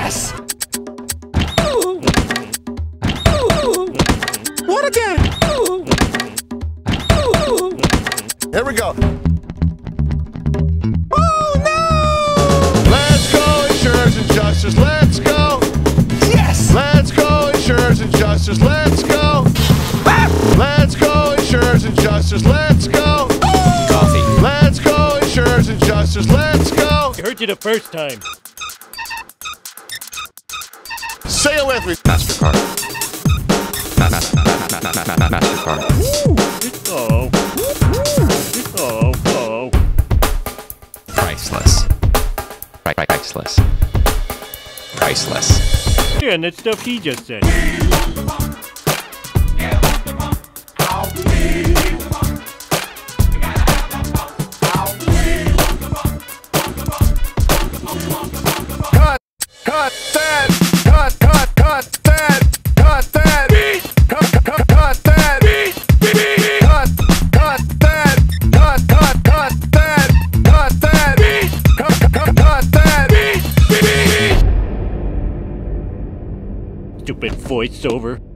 Yes! What again? Here we go. Oh no! Let's go, insurance and justice, let's go! Yes! Let's go, insurance and justice, let's go! Let's go, insurance and justice, let's go! Coffee. Let's go, insurance and justice, let's go! I heard you the first time. Say it with me. MasterCard. MasterCard. Oh. Oh. Priceless. Priceless. Priceless. Yeah, and that stuff he just said. Cut that! Cut that! Cut that! Cut that! Cut that! Cut that! Cut that! Cut that! Stupid voiceover.